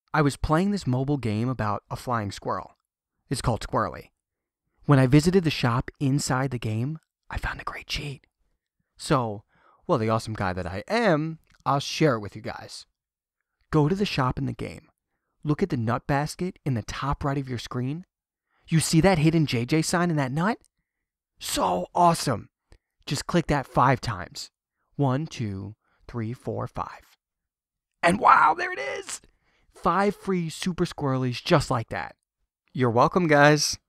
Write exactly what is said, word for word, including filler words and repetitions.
I was playing this mobile game about a flying squirrel. It's called Squirly. When I visited the shop inside the game, I found a great cheat. So, well, the awesome guy that I am, I'll share it with you guys. Go to the shop in the game. Look at the nut basket in the top right of your screen. You see that hidden J J sign in that nut? So awesome! Just click that five times. One, two, three, four, five. And wow, there it is! Five free Super Squirrelies just like that. You're welcome, guys.